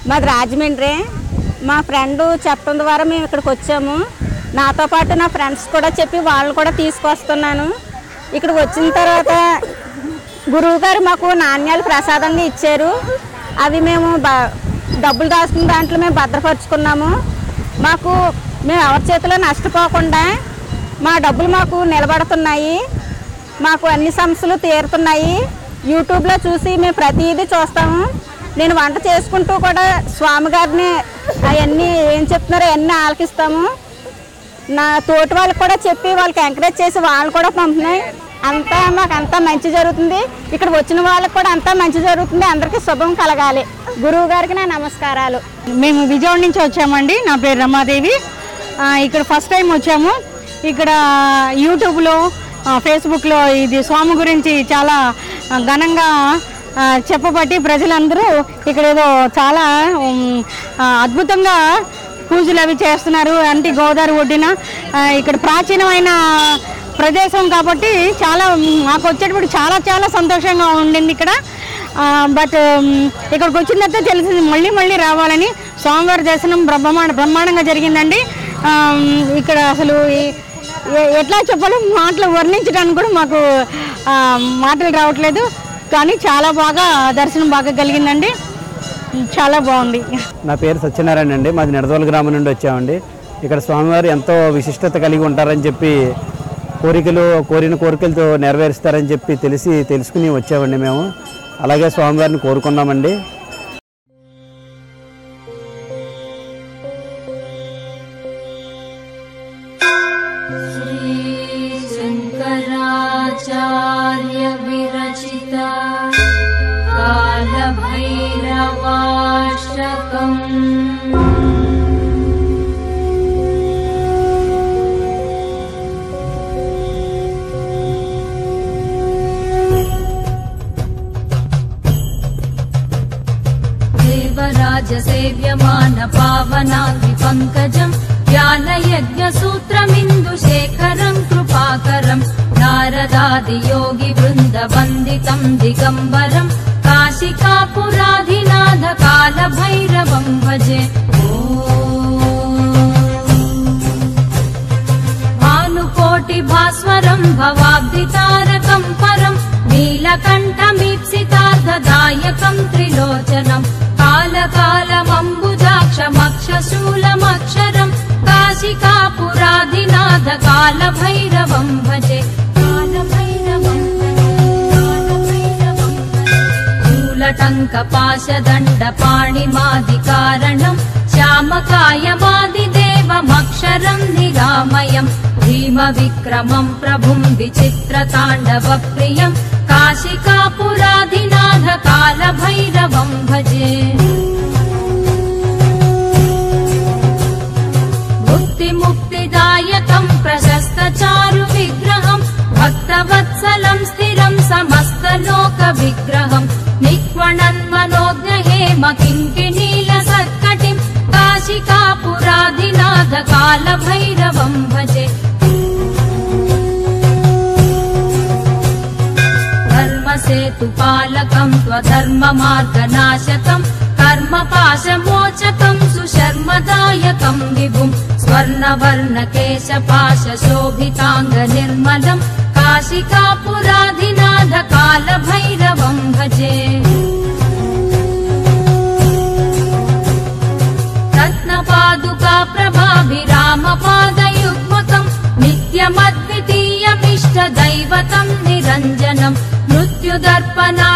మాది రాజమండ్రి. మా ఫ్రెండ్ చెప్పడం ద్వారా మేము ఇక్కడికి వచ్చాము. నాతో పాటు నా ఫ్రెండ్స్ కూడా చెప్పి వాళ్ళని కూడా తీసుకొస్తున్నాను. ఇక్కడికి వచ్చిన తర్వాత గురువుగారు మాకు నాణ్యాలు ప్రసాదంగా ఇచ్చారు. అవి మేము డబ్బులు దాచుకున్న దాంట్లో మేము భద్రపరుచుకున్నాము. మేము ఎవరి చేతిలో నష్టపోకుండా మా డబ్బులు మాకు నిలబడుతున్నాయి. మాకు అన్ని సమస్యలు తీరుతున్నాయి. యూట్యూబ్లో చూసి మేము ప్రతిదీ చూస్తాము. నేను వంట చేసుకుంటూ కూడా స్వామిగారిని అవన్నీ ఏం చెప్తున్నారో అవన్నీ ఆలకిస్తాము. నా తోటి వాళ్ళకి కూడా చెప్పి వాళ్ళకి ఎంకరేజ్ చేసి వాళ్ళు కూడా పంపుతున్నాయి. మాకు అంతా మంచి జరుగుతుంది. ఇక్కడ వచ్చిన వాళ్ళకి కూడా అంతా మంచి జరుగుతుంది. అందరికీ శుభం కలగాలి. గురువు గారికి నా నమస్కారాలు. మేము విజయవాడ నుంచి వచ్చామండి. నా పేరు రమాదేవి. ఇక్కడ ఫస్ట్ టైం వచ్చాము. ఇక్కడ యూట్యూబ్లో ఫేస్బుక్లో ఇది స్వామి గురించి చాలా ఘనంగా చెప్పబట్టి ప్రజలందరూ ఇక్కడ ఏదో చాలా అద్భుతంగా పూజలు అవి చేస్తున్నారు. అంటే గోదావరి ఒడ్డున ఇక్కడ ప్రాచీనమైన ప్రదేశం కాబట్టి చాలా మాకు వచ్చేటప్పుడు చాలా చాలా సంతోషంగా ఉండింది ఇక్కడ. బట్ ఇక్కడికి వచ్చిన తర్వాత తెలిసింది మళ్ళీ రావాలని. స్వామివారి దర్శనం బ్రహ్మాండంగా జరిగిందండి. ఇక్కడ అసలు ఎట్లా చెప్పాలో మాటలు వర్ణించడానికి కూడా మాకు మాటలు రావట్లేదు. కానీ చాలా బాగా దర్శనం బాగా కలిగిందండి. చాలా బాగుంది. నా పేరు సత్యనారాయణ అండి. మాది నిడదవోలు గ్రామం నుండి వచ్చామండి. ఇక్కడ స్వామివారు ఎంతో విశిష్టత కలిగి ఉంటారని చెప్పి కోరిన కోరికలతో నెరవేరుస్తారని చెప్పి తెలుసుకుని వచ్చామండి మేము. అలాగే స్వామివారిని కోరుకున్నామండి. శంకరాచార్య విరచిత కాలభైరవాష్టకం దేవరాజసేవ్యమాన పావనాగ్ని పంకజం జ్ఞానయజ్ఞసూత్రమిందుశేఖరం కృపాకరం నారదాదియోగి బృందవందితం దిగంబరం కాశికాపురాధినాథ కాలభైరవం భజే. భానుకోటి భాస్వరం భవాబ్దితారకం పరం నీలకంఠమీప్సితార్థదాయకం త్రిలోచనం కాలకాలమంబుజాక్షమక్షశూలమక్షరం కాశికాపురాధినాథ కాలభైరవం భజే. శూలటంకపాశదండపాణిమాదికారణం శ్యామకాయమాదిదేవమక్షరం నిరామయం భీమవిక్రమం ప్రభుం విచిత్రతాండవప్రియం కాశికాపురాధినాథ కాలభైరవం భజే. ముక్తిదాయకం ప్రశస్తచారు విగ్రహం భక్తవత్సలం స్థిరం సమస్తలోక విగ్రహం నిక్వణన్మనోజ్ఞహేమ కింకిణీల సత్కటిం కాశికాపురాధినాథ కాలభైరవం భజే. ధర్మసేతుపాలకం త్వధర్మమార్గనాశకం కర్మపాశమోచకం సుశర్మదాయకం విభుం స్వర్ణవర్ణకేశపాశోభితాంగ నిర్మలం కాశికాపురాధినాథ కాలభైరవం భజే. రత్నపాదుకా ప్రభాభిరామపాదయుగ్మకం నిత్యమద్వితీయమిష్టదైవతం నిరంజనం మృత్యుదర్పణా